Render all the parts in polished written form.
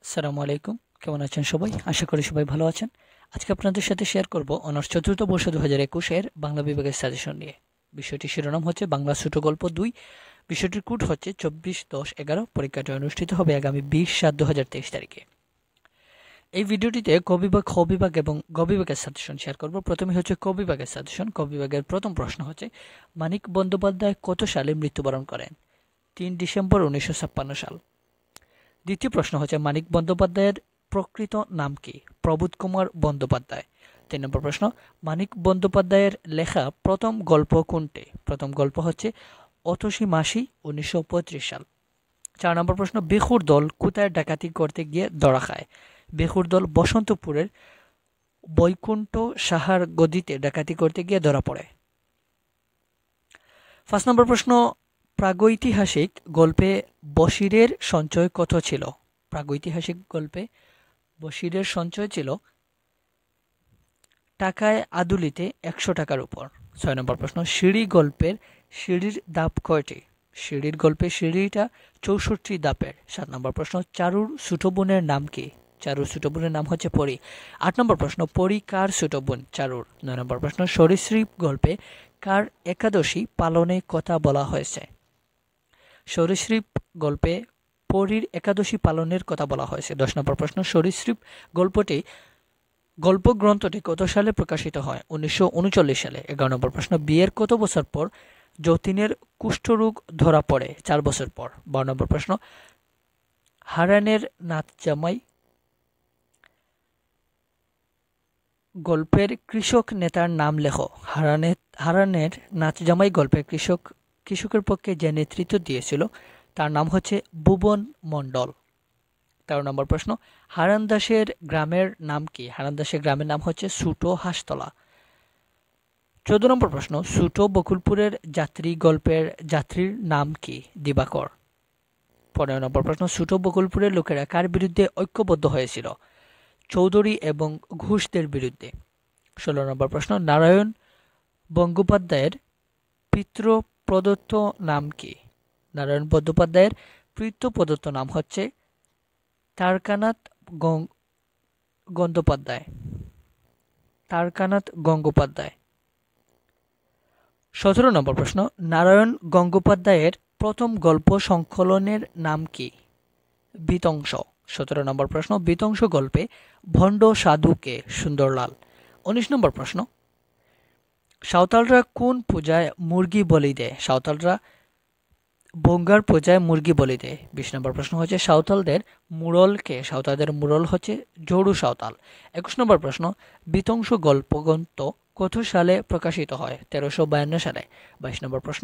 আসসালামু আলাইকুম। কেমন আছেন সবাই? আশা করি সবাই ভালো আছেন। আজকে আপনাদের সাথে শেয়ার করব অনার্স চতুর্থ বর্ষ 2021 এর বাংলা বিভাগের সাজেশন নিয়ে। বিষয়টির শিরোনাম হচ্ছে বাংলা ছোট গল্প 2। বিষয়টির কোড হচ্ছে 24/10/11। পরীক্ষাটি অনুষ্ঠিত হবে আগামী 20/7/2023 তারিখে। এই ভিডিওটিতে ক বিভাগ, খ বিভাগ এবং গ বিভাগের সাজেশন শেয়ার করব। প্রথমে হচ্ছে ক বিভাগের সাজেশন। ক বিভাগের প্রথম প্রশ্ন হচ্ছে, মানিক বন্দ্যোপাধ্যায় কত সালে মৃত্যুবরণ করেন? 3 ডিসেম্বর 1956 সাল। দ্বিতীয় প্রশ্ন হচ্ছে, মানিক বন্দ্যোপাধ্যায়ের প্রকৃত নাম কি? প্রবোধ কুমার বন্দ্যোপাধ্যায়। 3 নম্বর প্রশ্ন, মানিক বন্দ্যোপাধ্যায়ের লেখা প্রথম গল্প কোনটি? প্রথম গল্প হচ্ছে অতসী মাসি, 1935 সাল। 4 নম্বর প্রশ্ন, বেহুর দল কোথায় ডাকাতি করতে গিয়ে ধরা খায়? বেহুর দল বসন্তপুরের বৈকুণ্ঠ সাহার গদিতে ডাকাতি করতে গিয়ে ধরা পড়ে। 5 নম্বর প্রশ্ন, প্রাগৈতিহাসিক গল্পে বশিরের সঞ্চয় কত ছিল? প্রাগৈতিহাসিক গল্পে বশিরের সঞ্চয় ছিল টাকায় আদুলিতে 100 টাকার উপর। 6 নম্বর প্রশ্ন, সিঁড়ি গল্পের সিঁড়ির ধাপ কয়টি? সিঁড়ির গল্পে সিঁড়িটা 64 ধাপের। 7 নম্বর প্রশ্ন, চারুর ছোট বোনের নাম কি? চারুর ছোট বোনের নাম হচ্ছে পরি। 8 নম্বর প্রশ্ন, পরি কার ছোট বোন? চারুর। 9 নম্বর প্রশ্ন, সরীসৃপ গল্পে কার একাদশী পালনে কথা বলা হয়েছে? সরীসৃপ গল্পে পরীর একাদশী পালনের কথা বলা হয়েছে। 10 নম্বর প্রশ্ন, সরীসৃপ গল্পগ্রন্থটি কত সালে প্রকাশিত হয়? 1939 সালে। 11 নম্বর প্রশ্ন, বিয়ের কত বছর পর যতীনের কুষ্ঠরোগ ধরা পড়ে? 4 বছর পর। 12 নম্বর প্রশ্ন, হারানের নাচ জামাই গল্পের কৃষক নেতার নাম লেখো। হারানের নাচ জামাই গল্পের কৃষকের পক্ষে যে নেতৃত্ব দিয়েছিল তার নাম হচ্ছে ভুবন মণ্ডল। 13 নম্বর প্রশ্ন, হারান দাসের গ্রামের নাম কি? হারান দাসের গ্রামের নাম হচ্ছে ছোটো হাঁসতলা। 14 নম্বর প্রশ্ন, ছোটো বকুলপুরের যাত্রী গল্পের যাত্রীর নাম কি? দিবাকর। 15 নম্বর প্রশ্ন, ছোটো বকুলপুরের লোকেরা কার বিরুদ্ধে ঐক্যবদ্ধ হয়েছিল? চৌধুরী এবং ঘোষদের বিরুদ্ধে। 16 নম্বর প্রশ্ন, নারায়ণ বন্দ্যোপাধ্যায়ের পিতৃপ্রদত্ত নাম কি? নারায়ণ বন্দ্যোপাধ্যায়ের পিতৃপ্রদত্ত নাম হচ্ছে তারকানাথ গঙ্গোপাধ্যায়। তারকানাথ গঙ্গোপাধ্যায়। 17 নম্বর প্রশ্ন, নারায়ণ গঙ্গোপাধ্যায়ের প্রথম গল্প সংকলনের নাম কি? বিতংশ। 17 নম্বর প্রশ্ন, বিতংশ গল্পে ভণ্ড সাধু কে? সুন্দরলাল। 19 নম্বর প্রশ্ন, সাঁওতালরা কোন পূজায় মুরগি বলি দেয়? সাঁওতালরা বঙ্গার পূজায় মুরগি বলি দেয়। 20 নম্বর প্রশ্ন হচ্ছে, সাঁওতালদের মুরল কে? সাঁওতালদের মুরল হচ্ছে জড়ু সাঁওতাল। 21 নম্বর প্রশ্ন, বিতংশ গল্পগ্রন্থ কত সালে প্রকাশিত হয়? 1352 সালে। 22 নম্বর প্রশ্ন,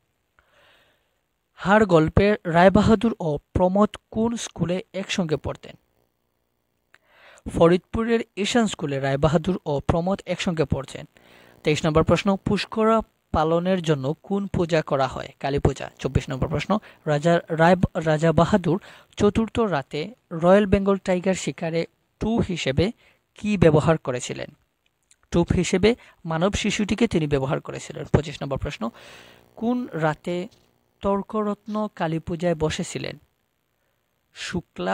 হার গল্পে রায়বাহাদুর ও প্রমোদ কোন স্কুলে একসঙ্গে পড়তেন? ফরিদপুরের ঈশান স্কুলে রায়বাহাদুর ও প্রমোদ একসঙ্গে পড়ছেন। 23 নম্বর প্রশ্ন, পুষ্করা পালনের জন্য কোন পূজা করা হয়? কালী পূজা। 24 নম্বর প্রশ্ন, রাজা বাহাদুর চতুর্থ রাতে রয়্যাল বেঙ্গল টাইগার শিকারে টুপ হিসেবে কি ব্যবহার করেছিলেন? টুপ হিসেবে মানব শিশুটিকে তিনি ব্যবহার করেছিলেন। 25 নম্বর প্রশ্ন, কোন রাতে তর্করত্ন কালী পূজায় বসেছিলেন? শুক্লা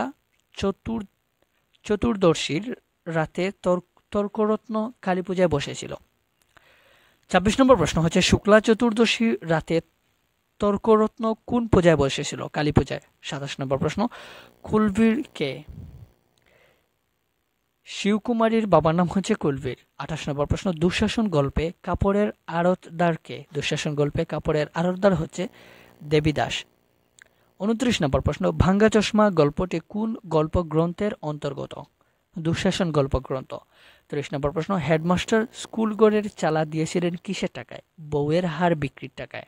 চতুর্দশীর রাতে তর্করত্ন কালী পূজায় বসেছিল। 26 নম্বর প্রশ্ন হচ্ছে, শুক্লা চতুর্দশী রাতে তর্করত্ন কোন পূজায় বসেছিল? কালী পূজায়। 27 নম্বর প্রশ্ন, কুলবীর কে? শিবকুমারীর বাবার নাম হচ্ছে কুলবীর। 28 নম্বর প্রশ্ন, দুঃশাসন গল্পে কাপড়ের আড়তদার কে? দুঃশাসন গল্পে কাপড়ের আড়তদার হচ্ছে দেবীদাস। 29 নম্বর প্রশ্ন, ভাঙ্গা চশমা গল্পটি কোন গল্পগ্রন্থের অন্তর্গত? দুঃশাসন গল্পগ্রন্থ। 30 নম্বর প্রশ্ন, হেডমাস্টার স্কুল গড়ের চালা দিয়েছিলেন কিসের টাকায়? বউয়ের হার বিক্রির টাকায়।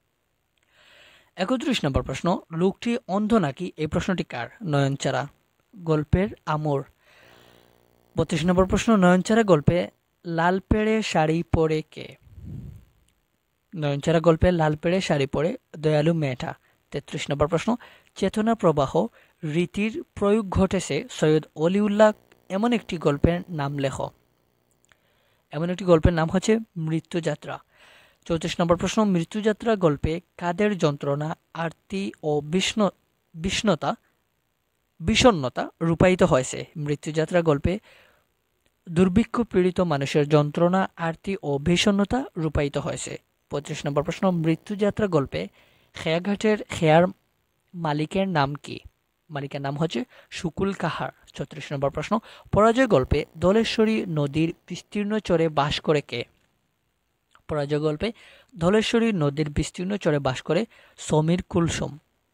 31 নম্বর প্রশ্ন, লোকটি অন্ধ নাকি? এই প্রশ্নটি কার? নয়নচারা গল্পের আমর। 32 নম্বর প্রশ্ন, নয়নচারা গল্পে লাল পেড়ে শাড়ি পরে কে? নয়নচারা গল্পে লাল পেড়ে শাড়ি পরে দয়ালু মেয়েটা। 33 নম্বর প্রশ্ন, চেতনা প্রবাহ রীতির প্রয়োগ ঘটেছে সৈয়দ অলিউল্লাহ এমন একটি গল্পের নাম লেখো। এমন একটি গল্পের নাম হচ্ছে মৃত্যুযাত্রা। 34 নম্বর প্রশ্ন, মৃত্যুযাত্রা গল্পে কাদের যন্ত্রণা, আরতি ও বিষণ্ণতা রূপায়িত হয়েছে। মৃত্যুযাত্রা গল্পে দুর্ভিক্ষ পীড়িত মানুষের যন্ত্রণা, আরতি ও বিষণ্ণতা রূপায়িত হয়েছে। ৩৫ নম্বর প্রশ্ন, মৃত্যুযাত্রা গল্পে খেয়াঘাটের খেয়ার মালিকের নাম কি? মালিকের নাম হচ্ছে শুকুল কাহার। ৩৬ নম্বর প্রশ্ন, পরাজয় গল্পে ধলেশ্বরী নদীর বিস্তীর্ণ চরে বাস করে কে? পরাজয় গল্পে ধলেশ্বরী নদীর বিস্তীর্ণ চরে বাস করে সমীর কুলসুম।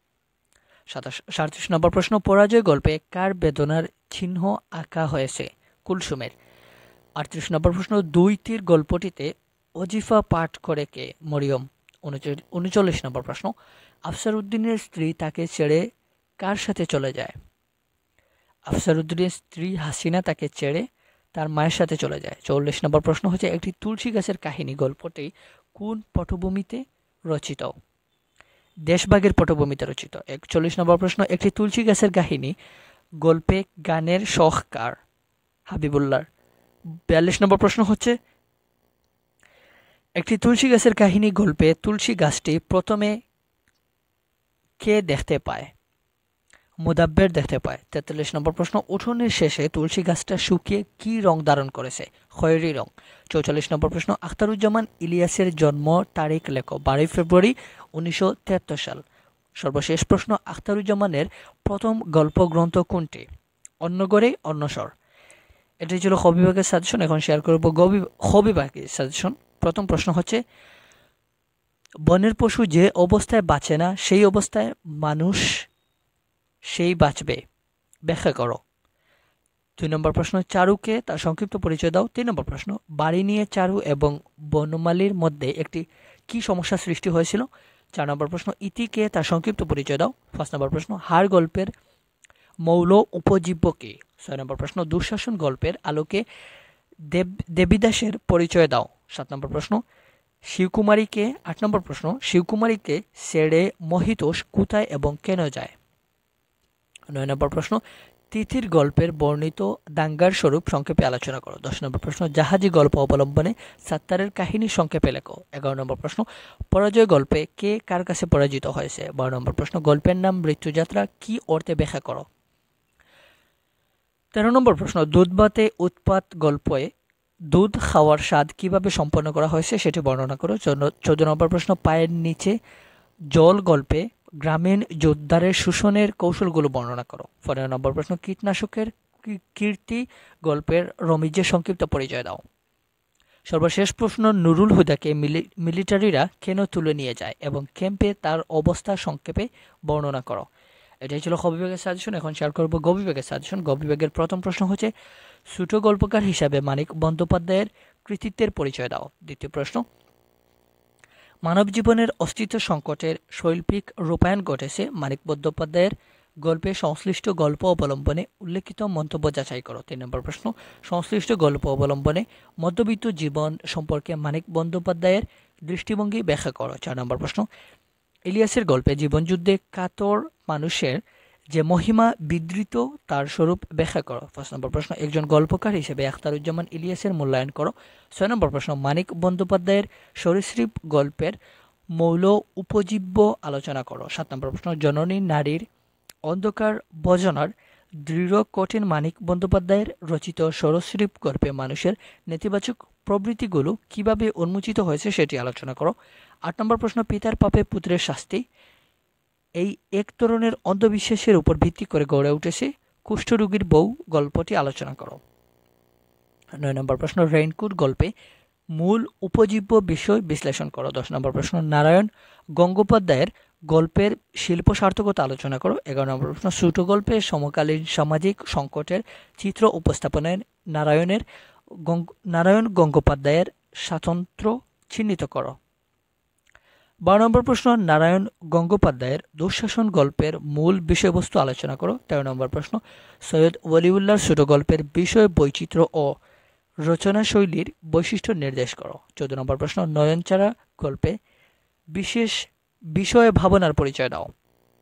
৩৭ নম্বর প্রশ্ন, পরাজয় গল্পে কার বেদনার চিহ্ন আঁকা হয়েছে? কুলসুমের। ৩৮ নম্বর প্রশ্ন, দুই তীর গল্পটিতে অজিফা পাঠ করে কে? মরিয়ম। ৩৯ নম্বর প্রশ্ন, আফসার উদ্দিনের স্ত্রী তাকে ছেড়ে কার সাথে চলে যায়? আফসার উদ্দিনের স্ত্রী হাসিনা তাকে ছেড়ে তার মায়ের সাথে চলে যায়। ৪০ নম্বর প্রশ্ন হচ্ছে, একটি তুলসী গাছের কাহিনী গল্পটি কোন পটভূমিতে রচিত? দেশভাগের পটভূমিতে রচিত। ৪১ নম্বর প্রশ্ন, একটি তুলসী গাছের কাহিনী গল্পে গানের শখ কার? হাবিবুল্লাহ। ৪২ নম্বর প্রশ্ন হচ্ছে, একটি তুলসী গাছের কাহিনী গল্পে তুলসী গাছটি প্রথমে কে দেখতে পায়? মুদাব্বের দেখতে পায়। ৪৩ নম্বর প্রশ্ন, উঠোনের শেষে তুলসী গাছটা শুকিয়ে কি রং ধারণ করেছে? খয়েরি রং। ৪৪ নম্বর প্রশ্ন, আখতারুজ্জামান ইলিয়াসের জন্ম তারিখ লেখো। ১২ ফেব্রুয়ারি ১৯৭৩ সাল। সর্বশেষ প্রশ্ন, আখতারুজ্জামানের প্রথম গল্প গ্রন্থ কোনটি? অন্যগড়ে অন্যস্বর। এটাই ছিল খ বিভাগের সাজেশন। এখন শেয়ার করব খ বিভাগের সাজেশন। প্রথম প্রশ্ন হচ্ছে, বনের পশু যে অবস্থায় বাঁচে না সেই অবস্থায় মানুষ সেই বাঁচবে, ব্যাখ্যা করো। ২ নম্বর প্রশ্ন, চারুকে তার সংক্ষিপ্ত পরিচয় দাও। ৩ নম্বর প্রশ্ন, বাড়ি নিয়ে চারু এবং বনমালীর মধ্যে একটি কি সমস্যা সৃষ্টি হয়েছিল? ৪ নম্বর প্রশ্ন, ইতিকে তার সংক্ষিপ্ত পরিচয় দাও। ৫ নম্বর প্রশ্ন, হার গল্পের মৌল উপজীব্য কে? ৬ নম্বর প্রশ্ন, দুঃশাসন গল্পের আলোকে দেবীদাসের পরিচয় দাও। ৭ নম্বর প্রশ্ন, শিবকুমারীকে ৮ নম্বর প্রশ্ন, শিবকুমারীকে ছেড়ে মহিতোষ কোথায় এবং কেন যায়? ৯ নম্বর প্রশ্ন, তিথির গল্পের বর্ণিত দাঙ্গার স্বরূপ সংক্ষেপে আলোচনা করো। ১০ নম্বর প্রশ্ন, জাহাজি গল্প অবলম্বনে সাত্তারের কাহিনী সংক্ষেপে লেখো। ১১ নম্বর প্রশ্ন, পরাজয় গল্পে কে কার কাছে পরাজিত হয়েছে? ১২ নম্বর প্রশ্ন, গল্পের নাম মৃত্যুযাত্রা কি অর্থে ব্যাখ্যা করো। ১৩ নম্বর প্রশ্ন, দুধ ভাতে উৎপাত গল্পে দুধ খাওয়ার স্বাদ কিভাবে সম্পন্ন করা হয়েছে সেটি বর্ণনা করো। ১৪ নম্বর প্রশ্ন, পায়ের নিচে জল গল্পে গ্রামীণ যোদ্ধারের শোষণের কৌশলগুলো বর্ণনা করো। ১৫ নম্বর প্রশ্ন, কীটনাশকের কীর্তি গল্পের রমিজের সংক্ষিপ্ত পরিচয় দাও। সর্বশেষ প্রশ্ন, নুরুল হুদাকে মিলিটারিরা কেন তুলে নিয়ে যায় এবং ক্যাম্পে তার অবস্থা সংক্ষেপে বর্ণনা করো। এটাই ছিল খ বিভাগের সাজেশন। এখন শেয়ার করবো গ বিভাগের সাজেশন। গ বিভাগের প্রথম প্রশ্ন হচ্ছে, ছোট গল্পকার হিসাবে মানিক বন্দ্যোপাধ্যায়ের কৃতিত্বের পরিচয় দাও। দ্বিতীয় প্রশ্ন, মানব জীবনের অস্তিত্ব সংকটের শৈল্পিক রূপায়ণ ঘটেছে মানিক বন্দ্যোপাধ্যায়ের গল্পে সংশ্লিষ্ট গল্প অবলম্বনে উল্লেখিত মন্তব্য যাচাই করো। ৩ নম্বর প্রশ্ন, সংশ্লিষ্ট গল্প অবলম্বনে মধ্যবিত্ত জীবন সম্পর্কে মানিক বন্দ্যোপাধ্যায়ের দৃষ্টিভঙ্গি ব্যাখ্যা করো। ৪ নম্বর প্রশ্ন, ইলিয়াসের গল্পে জীবনযুদ্ধে কাতর মানুষের যে মহিমা বিধৃত তার স্বরূপ ব্যাখ্যা করো। ৫ নম্বর প্রশ্ন, একজন গল্পকার হিসেবে আখতারুজ্জামান ইলিয়াসের মূল্যায়ন করো। ৬ নম্বর প্রশ্ন, মানিক বন্দ্যোপাধ্যায়ের সরীসৃপ গল্পের মৌল উপজীব্য আলোচনা করো। ৭ নম্বর প্রশ্ন, জননী নারীর অন্ধকার বজনার দৃঢ় কঠিন মানিক বন্দ্যোপাধ্যায়ের রচিত সরীসৃপ গল্পে মানুষের নেতিবাচক প্রবৃত্তিগুলো কিভাবে উন্মোচিত হয়েছে সেটি আলোচনা করো। ৮ নম্বর প্রশ্ন, পিতার পাপে পুত্রের শাস্তি এই এক ধরনের অন্ধবিশ্বাসের উপর ভিত্তি করে গড়ে উঠেছে কুষ্ঠরোগীর বউ গল্পটি আলোচনা করো। ৯ নম্বর প্রশ্ন, রেইনকোট গল্পে মূল উপজীব্য বিষয় বিশ্লেষণ করো। ১০ নম্বর প্রশ্ন, নারায়ণ গঙ্গোপাধ্যায়ের গল্পের শিল্প সার্থকতা আলোচনা করো। ১১ নম্বর প্রশ্ন, ছোট গল্পে সমকালীন সামাজিক সংকটের চিত্র উপস্থাপনায় নারায়ণ গঙ্গোপাধ্যায়ের স্বাতন্ত্র্য চিহ্নিত করো। ১২ নম্বর প্রশ্ন, নারায়ণ গঙ্গোপাধ্যায়ের দুঃশাসন গল্পের মূল বিষয়বস্তু আলোচনা করো। ১৩ নম্বর প্রশ্ন, সৈয়দ ওয়ালিউল্লাহর ছোট গল্পের বিষয় বৈচিত্র্য ও রচনাশৈলীর বৈশিষ্ট্য নির্দেশ করো। ১৪ নম্বর প্রশ্ন, নয়নচারা গল্পে বিশেষ বিষয় ভাবনার পরিচয় দাও।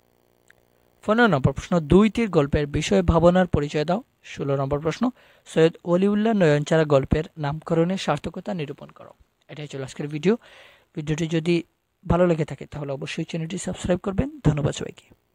১৫ নম্বর প্রশ্ন, দুই তীর গল্পের বিষয় ভাবনার পরিচয় দাও। ১৬ নম্বর প্রশ্ন, সৈয়দ ওয়ালিউল্লাহ নয়নচারা গল্পের নামকরণের সার্থকতা নিরূপণ করো। এটাই ছিল আজকের ভিডিওটি যদি ভালো লেগে থাকে তাহলে অবশ্যই চ্যানেলটি সাবস্ক্রাইব করবেন। ধন্যবাদ সবাইকে।